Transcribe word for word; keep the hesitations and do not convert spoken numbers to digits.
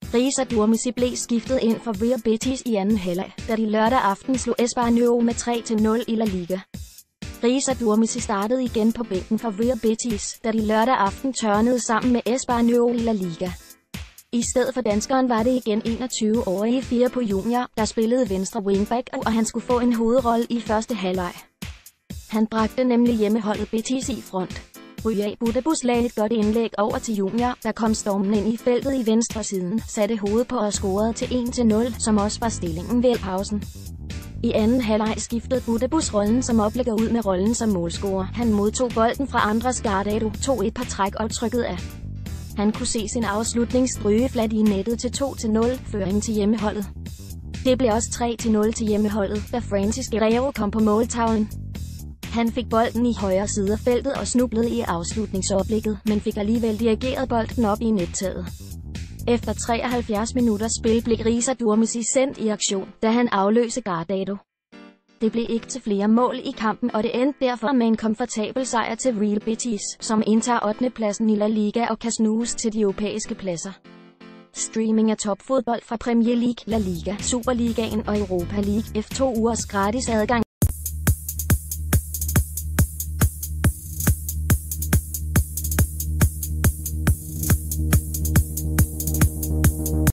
Risa Durmisi blev skiftet ind for Real Betis i anden halvleg, da de lørdag aften slog Espanyol med tre til nul i La Liga. Risa Durmisi startede igen på bænken for Real Betis, da de lørdag aften tørnede sammen med Espanyol i La Liga. I stedet for danskeren var det igen enogtyve-årige Firpo Junior, der spillede venstre wingback, og han skulle få en hovedrolle i første halvleg. Han bragte nemlig hjemmeholdet Betis i front. Real Budabus lagde et godt indlæg over til Junior, der kom stormende ind i feltet i venstre siden, satte hovedet på og scorede til en til nul, som også var stillingen ved pausen. I anden halvleg skiftede Budabus rollen som oplægger ud med rollen som målscorer. Han modtog bolden fra Andrés Guardado, tog et par træk og trykkede af. Han kunne se sin afslutning stryge flat i nettet til to til nul, føring til hjemmeholdet. Det blev også tre til nul til hjemmeholdet, da Francis Guerreiro kom på måltavlen. Han fik bolden i højre side af feltet og snublede i afslutningsoplægget, men fik alligevel dirigeret bolden op i nettaget. Efter treoghalvfjerds minutters spil blev Risa Durmisi sendt i aktion, da han afløste Guardado. Det blev ikke til flere mål i kampen, og det endte derfor med en komfortabel sejr til Real Betis, som indtager ottende pladsen i La Liga og kan snuse til de europæiske pladser. Streaming af topfodbold fra Premier League, La Liga, Superligaen og Europa League. F to ugers gratis adgang.